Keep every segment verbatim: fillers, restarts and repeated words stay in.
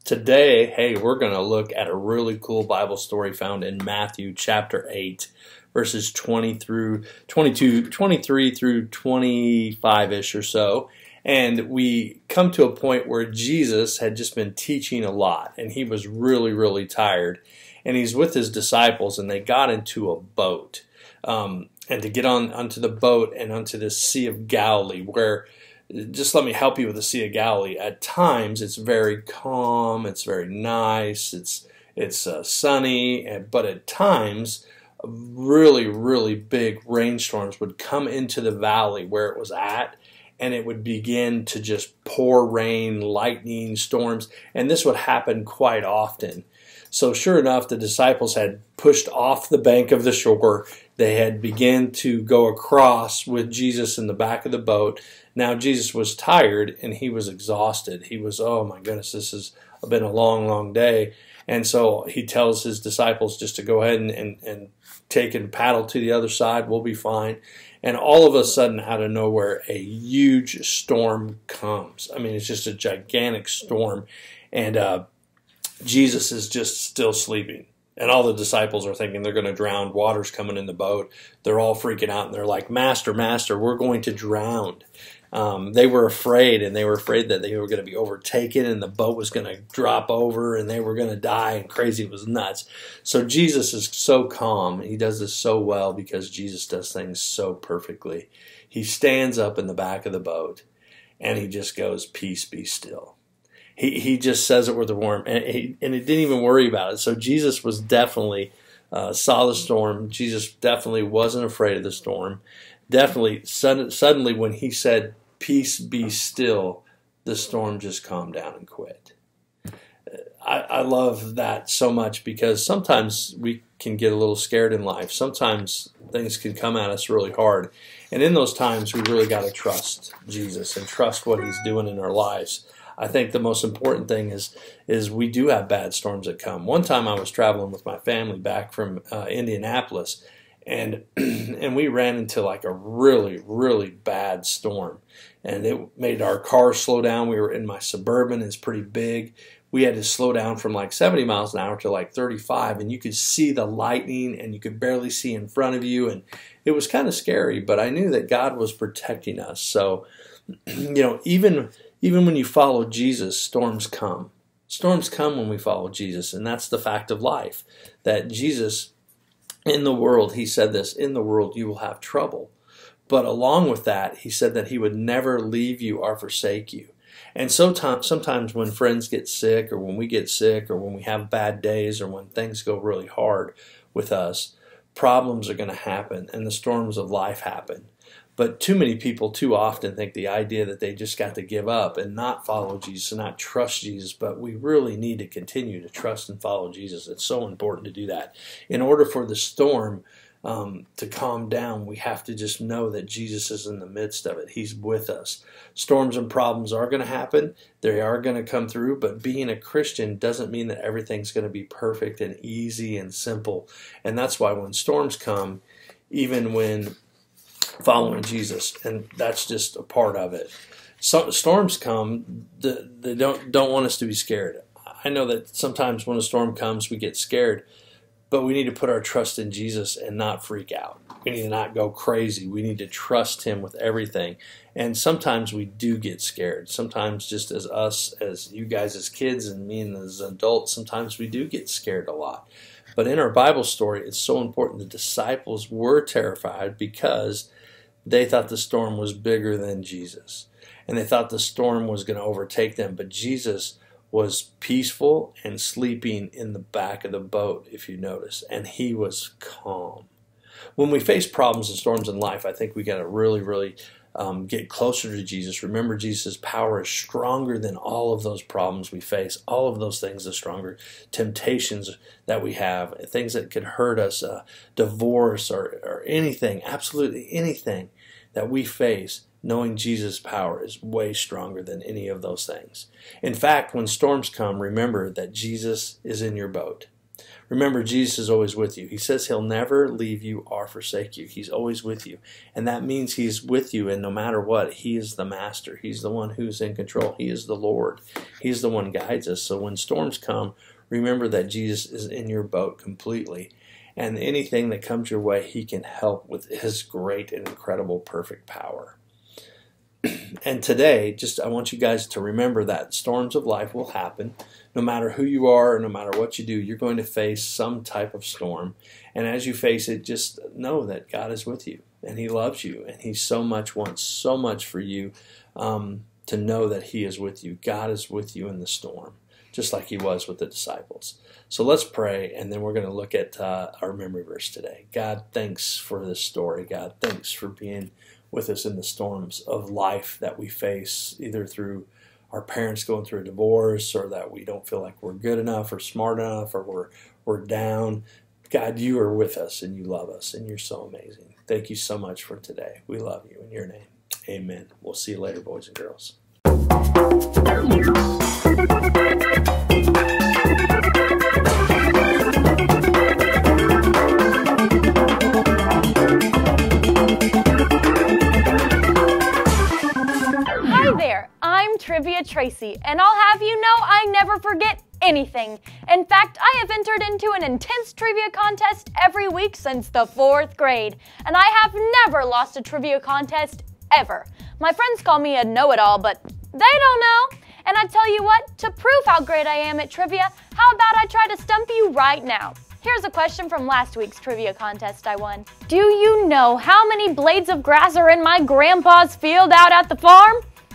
Today, hey, we're going to look at a really cool Bible story found in Matthew chapter eight, verses twenty through twenty-two, twenty-three through twenty-five-ish or so. And we come to a point where Jesus had just been teaching a lot, and he was really, really tired. And he's with his disciples, and they got into a boat. Um, and to get on onto the boat and onto the Sea of Galilee, where, just let me help you with the Sea of Galilee. At times, it's very calm, it's very nice, it's it's uh, sunny, and, but at times, really, really big rainstorms would come into the valley where it was at, and it would begin to just pour rain, lightning, storms, and this would happen quite often. So sure enough, the disciples had pushed off the bank of the shore. They had begun to go across with Jesus in the back of the boat. Now Jesus was tired and he was exhausted. He was, oh my goodness, this has been a long, long day. And so he tells his disciples just to go ahead and, and, and take and paddle to the other side. We'll be fine. And all of a sudden, out of nowhere, a huge storm comes. I mean, it's just a gigantic storm. And uh, Jesus is just still sleeping. And all the disciples are thinking they're going to drown. Water's coming in the boat. They're all freaking out. And they're like, Master, Master, we're going to drown. Um, they were afraid, and they were afraid that they were going to be overtaken and the boat was going to drop over and they were going to die, and crazy. It was nuts. So Jesus is so calm. He does this so well because Jesus does things so perfectly. He stands up in the back of the boat and he just goes, peace, be still. He, he just says it with a warmth, and he, and he didn't even worry about it. So Jesus was definitely, uh, saw the storm. Jesus definitely wasn't afraid of the storm. Definitely, sudden, suddenly when he said, peace be still, the storm just calmed down and quit. I, I love that so much because sometimes we can get a little scared in life. Sometimes things can come at us really hard. And in those times, we really got to trust Jesus and trust what he's doing in our lives. I think the most important thing is is we do have bad storms that come. One time I was traveling with my family back from uh, Indianapolis, and and we ran into like a really, really bad storm. And it made our car slow down. We were in my Suburban. It's pretty big. We had to slow down from like seventy miles an hour to like thirty-five, and you could see the lightning and you could barely see in front of you, and it was kind of scary, but I knew that God was protecting us. So, you know, even even when you follow Jesus, storms come. Storms come when we follow Jesus, and that's the fact of life, that Jesus, in the world, he said this, in the world you will have trouble. But along with that, he said that he would never leave you or forsake you. And sometimes, sometimes when friends get sick, or when we get sick, or when we have bad days, or when things go really hard with us, problems are going to happen, and the storms of life happen. But too many people too often think the idea that they just got to give up and not follow Jesus and not trust Jesus, but we really need to continue to trust and follow Jesus. It's so important to do that. In order for the storm um, to calm down, we have to just know that Jesus is in the midst of it. He's with us. Storms and problems are going to happen. They are going to come through, but being a Christian doesn't mean that everything's going to be perfect and easy and simple. And that's why when storms come, even when following Jesus, and that's just a part of it. So, storms come, they don't don't want us to be scared. I know that sometimes when a storm comes, we get scared, but we need to put our trust in Jesus and not freak out. We need to not go crazy. We need to trust him with everything. And sometimes we do get scared. Sometimes just as us, as you guys as kids, and me and as adults, sometimes we do get scared a lot. But in our Bible story, it's so important. The disciples were terrified because they thought the storm was bigger than Jesus. And they thought the storm was going to overtake them. But Jesus was peaceful and sleeping in the back of the boat, if you notice. And he was calm. When we face problems and storms in life, I think we got to really, really um, get closer to Jesus. Remember, Jesus' power is stronger than all of those problems we face. All of those things are stronger. Temptations that we have, things that could hurt us, uh, divorce or, or anything, absolutely anything that we face, knowing Jesus' power is way stronger than any of those things. In fact, when storms come, remember that Jesus is in your boat. Remember, Jesus is always with you. He says he'll never leave you or forsake you. He's always with you. And that means he's with you, and no matter what, he is the master. He's the one who's in control. He is the Lord. He's the one who guides us. So when storms come, remember that Jesus is in your boat completely. And anything that comes your way, he can help with his great and incredible perfect power. And today, just I want you guys to remember that storms of life will happen. No matter who you are, or no matter what you do, you're going to face some type of storm. And as you face it, just know that God is with you, and he loves you, and he so much wants so much for you um, to know that he is with you. God is with you in the storm, just like he was with the disciples. So let's pray, and then we're going to look at uh, our memory verse today. God, thanks for this story. God, thanks for being with us in the storms of life that we face, either through our parents going through a divorce, or that we don't feel like we're good enough or smart enough, or we're, we're down. God, you are with us, and you love us, and you're so amazing. Thank you so much for today. We love you in your name. Amen. We'll see you later, boys and girls. I'm Trivia Tracy, and I'll have you know I never forget anything. In fact, I have entered into an intense trivia contest every week since the fourth grade, and I have never lost a trivia contest ever. My friends call me a know-it-all, but they don't know. And I tell you what, to prove how great I am at trivia, how about I try to stump you right now? Here's a question from last week's trivia contest I won. Do you know how many blades of grass are in my grandpa's field out at the farm?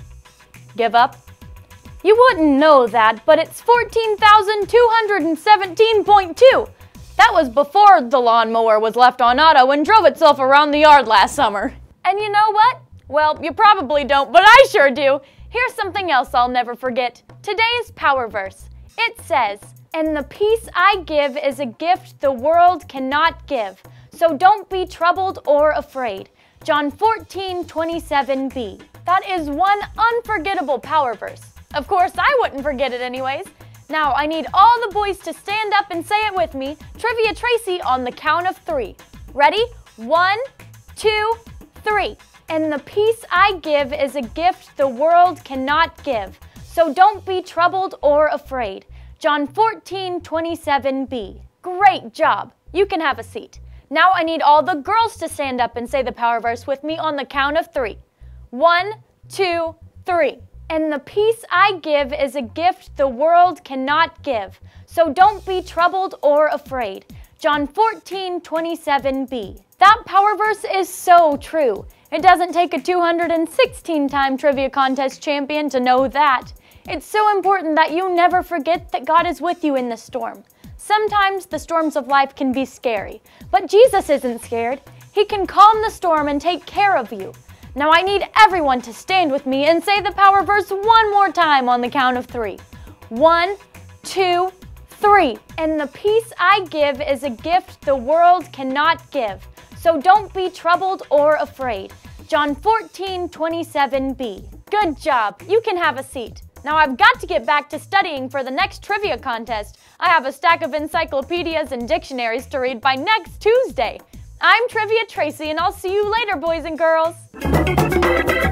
Give up? You wouldn't know that, but it's fourteen thousand two hundred seventeen point two. That was before the lawnmower was left on auto and drove itself around the yard last summer. And you know what? Well, you probably don't, but I sure do. Here's something else I'll never forget. Today's power verse. It says, "And the peace I give is a gift the world cannot give. So don't be troubled or afraid." John fourteen twenty-seven b. That is one unforgettable power verse. Of course, I wouldn't forget it anyways. Now, I need all the boys to stand up and say it with me. Trivia Tracy on the count of three. Ready? One, two, three. And the peace I give is a gift the world cannot give. So don't be troubled or afraid. John fourteen twenty-seven b. Great job. You can have a seat. Now I need all the girls to stand up and say the power verse with me on the count of three. One, two, three. And the peace I give is a gift the world cannot give. So don't be troubled or afraid. John fourteen twenty-seven b. That power verse is so true. It doesn't take a two hundred sixteen time trivia contest champion to know that. It's so important that you never forget that God is with you in the storm. Sometimes the storms of life can be scary, but Jesus isn't scared. He can calm the storm and take care of you. Now I need everyone to stand with me and say the power verse one more time on the count of three. One, two, three. And the peace I give is a gift the world cannot give. So don't be troubled or afraid. John fourteen twenty-seven b. Good job. You can have a seat. Now I've got to get back to studying for the next trivia contest. I have a stack of encyclopedias and dictionaries to read by next Tuesday. I'm Trivia Tracy, and I'll see you later, boys and girls.